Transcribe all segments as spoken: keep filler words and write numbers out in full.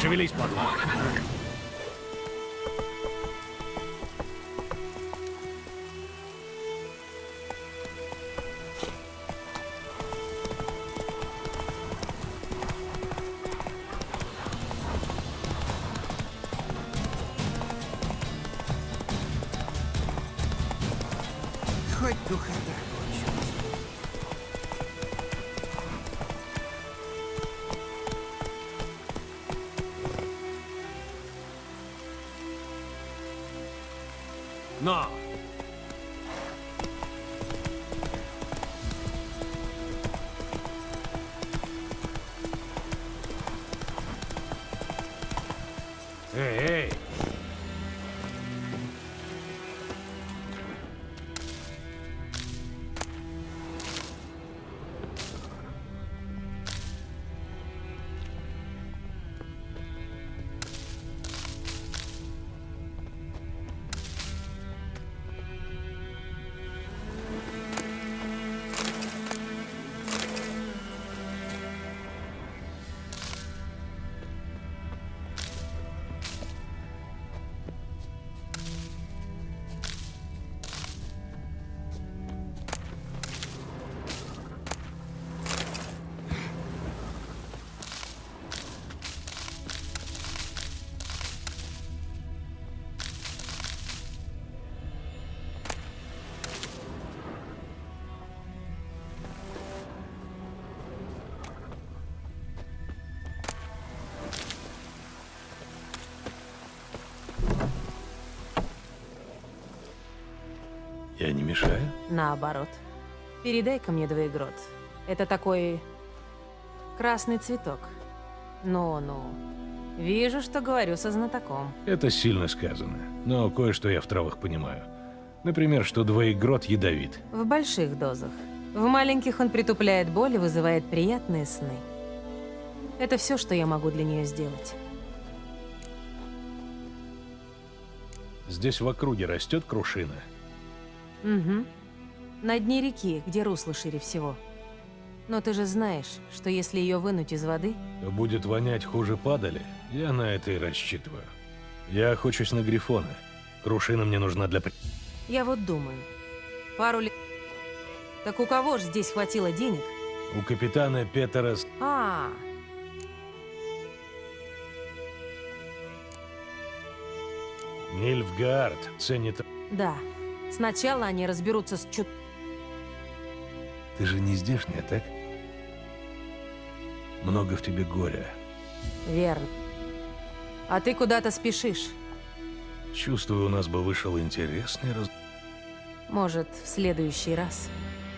Шевелись, падла. Хоть духота кончилась. На! Эй, эй! Я не мешаю? Наоборот. Передай-ка мне двоегрот. Это такой красный цветок. Ну-ну. Вижу, что говорю со знатоком. Это сильно сказано, но кое-что я в травах понимаю. Например, что двоегрот ядовит. В больших дозах. В маленьких он притупляет боль и вызывает приятные сны. Это все, что я могу для нее сделать. Здесь в округе растет крушина. Угу. На дне реки, где русло шире всего. Но ты же знаешь, что если ее вынуть из воды... То будет вонять хуже падали. Я на это и рассчитываю. Я охочусь на грифона. Крушина мне нужна для... Я вот думаю. Пару лет... Так у кого ж здесь хватило денег? У капитана Петера... А, Нильфгаард ценит... да. Сначала они разберутся с чут... Ты же не здешняя, так? Много в тебе горя. Верно. А ты куда-то спешишь. Чувствую, у нас бы вышел интересный раз... Может, в следующий раз.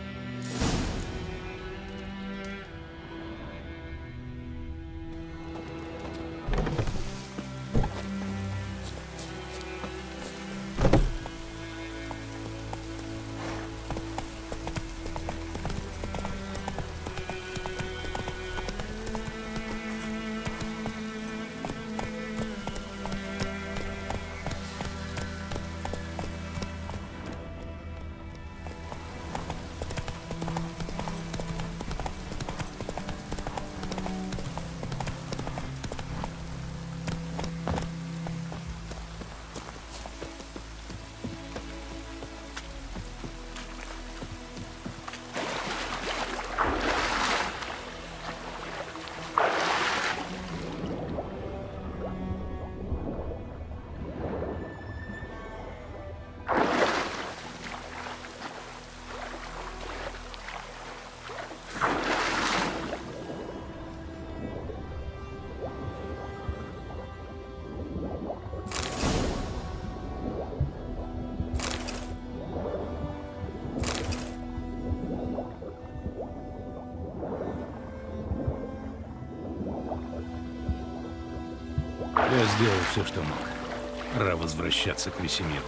Я сделал все, что мог. Пора возвращаться к Весемиру.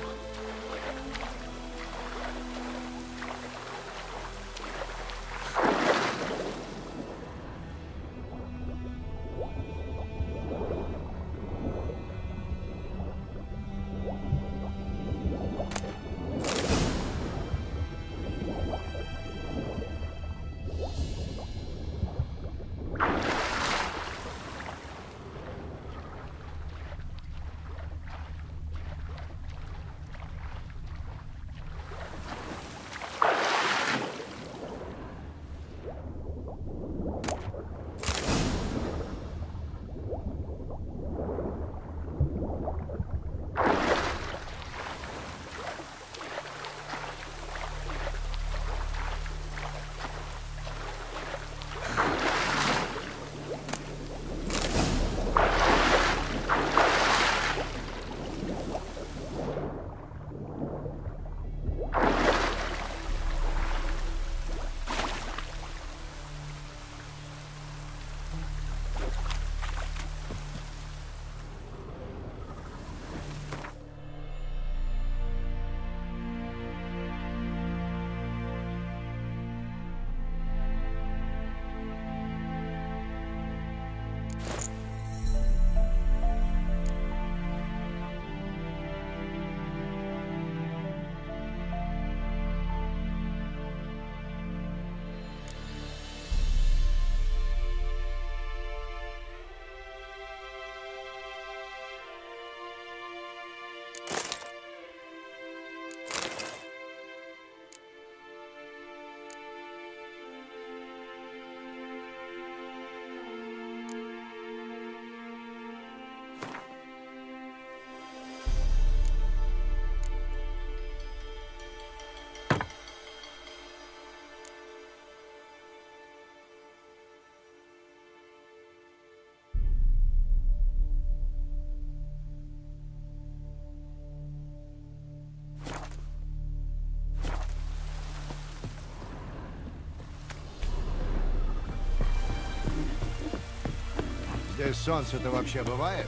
Здесь солнце-то вообще бывает?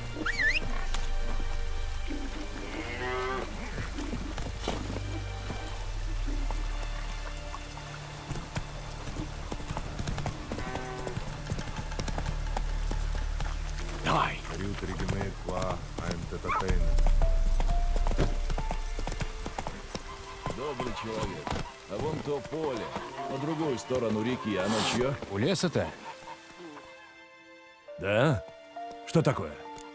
Давай. Добрый человек. А вон то поле, по другую сторону реки, оно чье? У леса-то? Да? Что такое?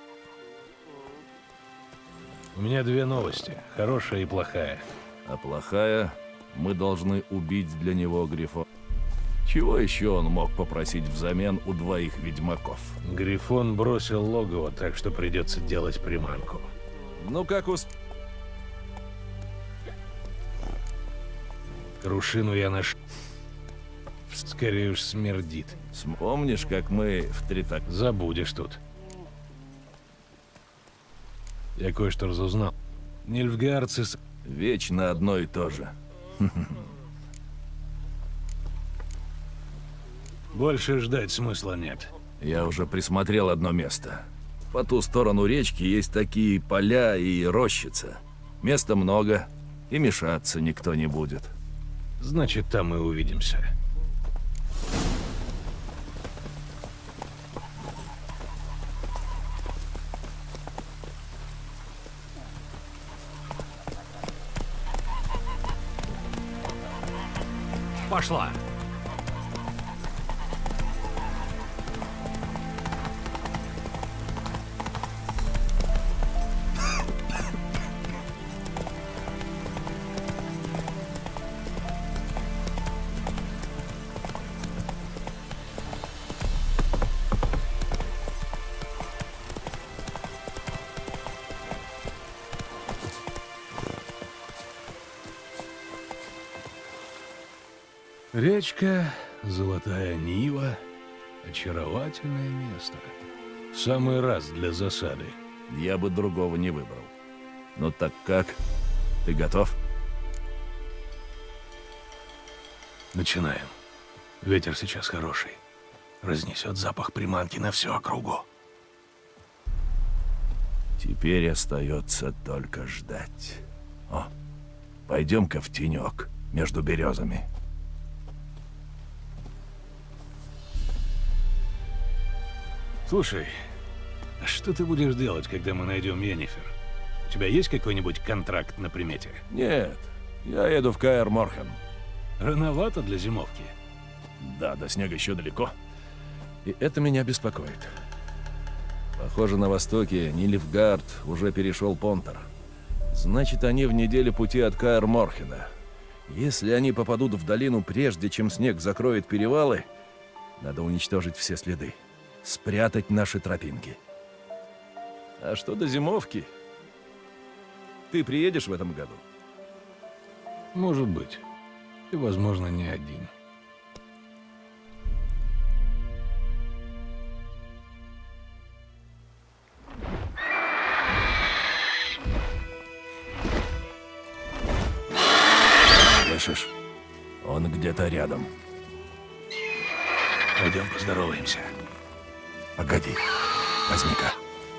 У меня две новости, хорошая и плохая. А плохая, мы должны убить для него Грифона. Чего еще он мог попросить взамен у двоих ведьмаков? Грифон бросил логово, так что придется делать приманку. Ну как усп... Крушину я наш... Скорее уж смердит. Помнишь, как мы в Тритак... Забудешь тут. Я кое-что разузнал. Нильфгаарцы... с- Вечно одно и то же. Больше ждать смысла нет. Я уже присмотрел одно место. По ту сторону речки есть такие поля и рощица. Места много, и мешаться никто не будет. Значит, там мы увидимся. Пошла. Речка, Золотая Нива, очаровательное место. В самый раз для засады. Я бы другого не выбрал. Ну так как? Ты готов? Начинаем. Ветер сейчас хороший. Разнесет запах приманки на всю округу. Теперь остается только ждать. О, пойдем-ка в тенек между березами. Слушай, а что ты будешь делать, когда мы найдем Йеннифер? У тебя есть какой-нибудь контракт на примете? Нет, я еду в Каэр Морхен. Рановато для зимовки. Да, до снега еще далеко. И это меня беспокоит. Похоже, на востоке Нильфгаард уже перешел Понтер. Значит, они в неделе пути от Каэр Морхена. Если они попадут в долину прежде, чем снег закроет перевалы, Надо уничтожить все следы. Спрятать наши тропинки. А что до зимовки? Ты приедешь в этом году? Может быть. И, возможно, не один. Слышишь? Он где-то рядом. Пойдем поздороваемся. Погоди. Возьми-ка.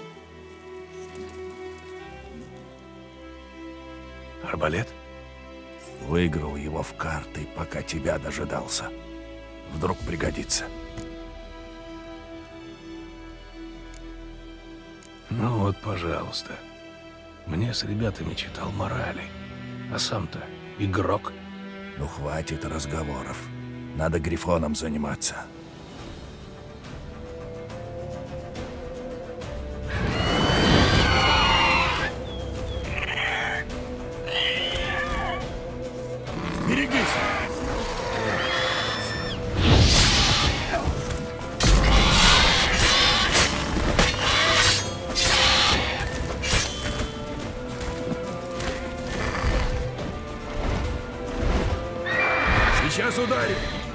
Арбалет? Выиграл его в карты, пока тебя дожидался. Вдруг пригодится. Ну вот, пожалуйста. Мне с ребятами читал морали. А сам-то игрок. Ну хватит разговоров. Надо Грифоном заниматься. Берегись! Сейчас ударим!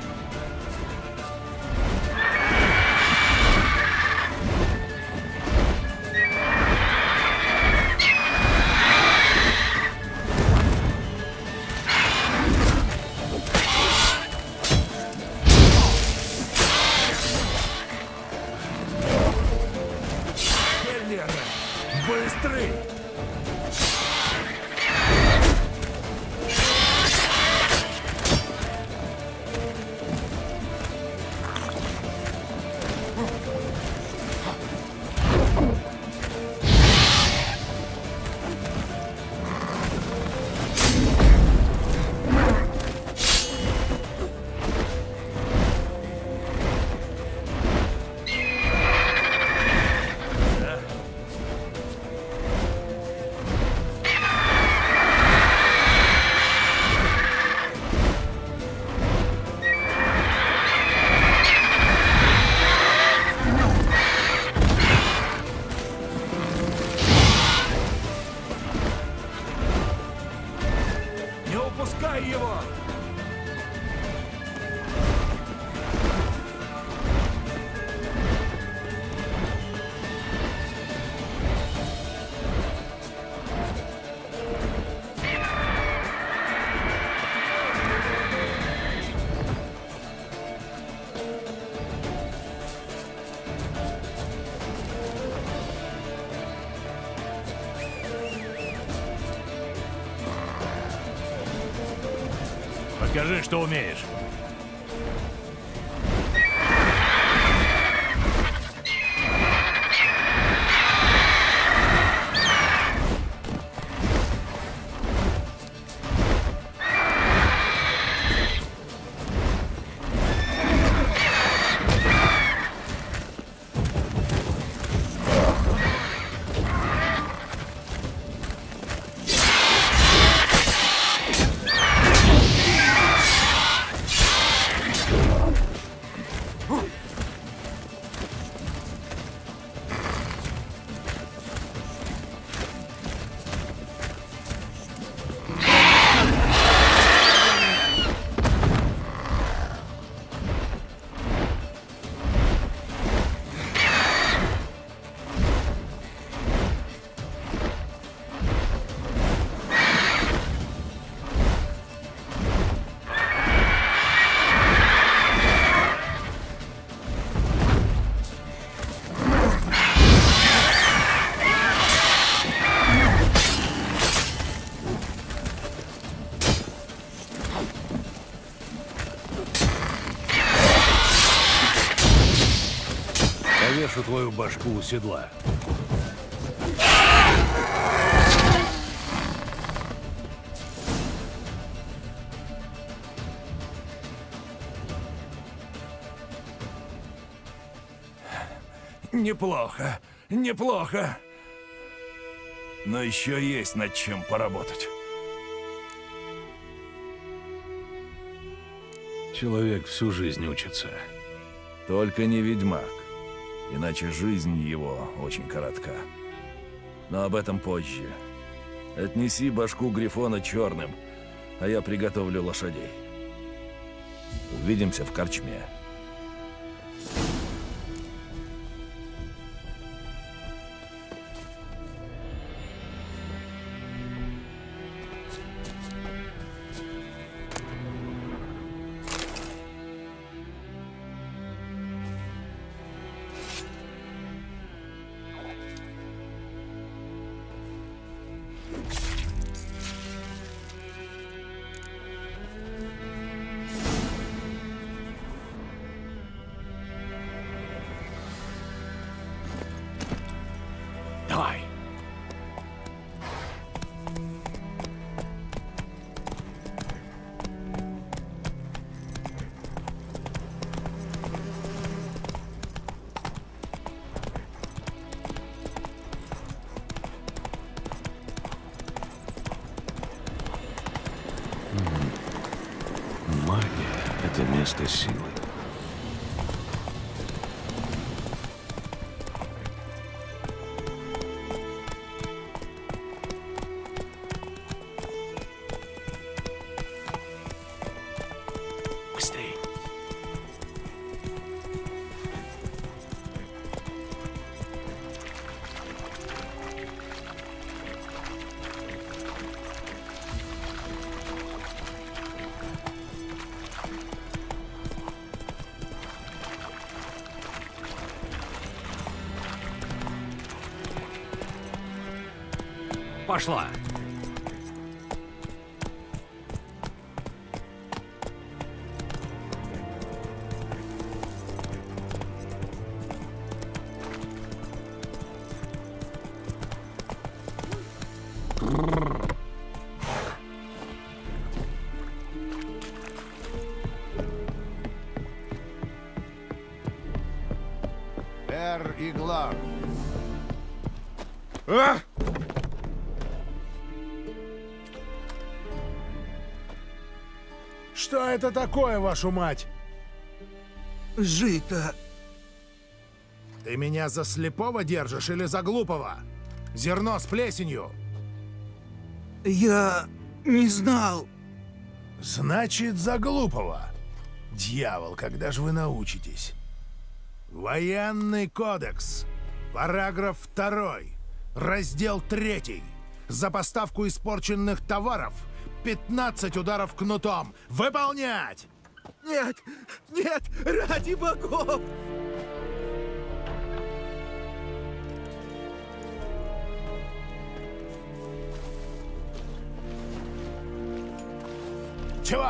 Быстрый! Не упускай его! Покажи, что умеешь. Повешу твою башку у седла. Неплохо, неплохо. Но еще есть над чем поработать. Человек всю жизнь учится. Только не ведьмак, иначе жизнь его очень коротка. Но об этом позже. Отнеси башку Грифона черным, а я приготовлю лошадей. Увидимся в корчме. Давай. Магия — это место силы. Быстрей. Пошла. Эр Иглар. А! Что это такое, вашу мать? Жито. Ты меня за слепого держишь или за глупого? Зерно с плесенью. Я не знал. Значит, за глупого. Дьявол, когда же вы научитесь? Военный кодекс. Параграф второй. Раздел третий. За поставку испорченных товаров пятнадцать ударов кнутом. Выполнять! Нет, нет, ради богов! Чего?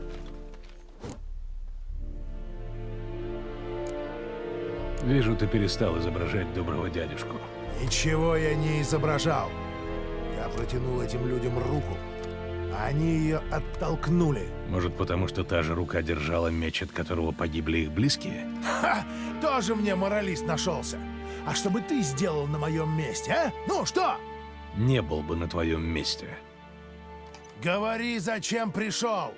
Вижу, ты перестал изображать доброго дядюшку. Ничего я не изображал. Я протянул этим людям руку, а они ее оттолкнули. Может, потому что та же рука держала меч, от которого погибли их близкие? Ха! Тоже мне моралист нашелся. А что бы ты сделал на моем месте, а? Ну, что? Не был бы на твоем месте. Говори, зачем пришел?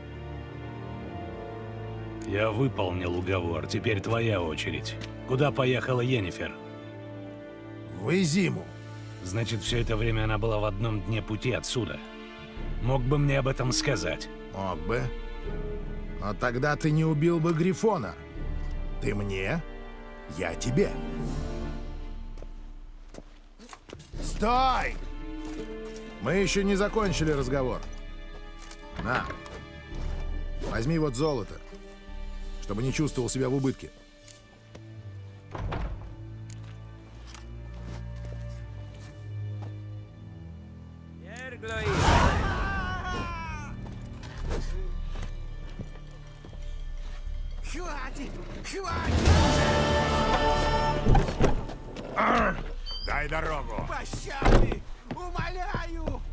Я выполнил уговор, теперь твоя очередь. Куда поехала Йеннифер? В Изиму. Значит, все это время она была в одном дне пути отсюда. Мог бы мне об этом сказать? Мог бы. Но тогда ты не убил бы Грифона. Ты мне, я тебе. Стой! Мы еще не закончили разговор. На. Возьми вот золото, чтобы не чувствовал себя в убытке. Хватит! Хватит! Дай дорогу. Пощады! Умоляю!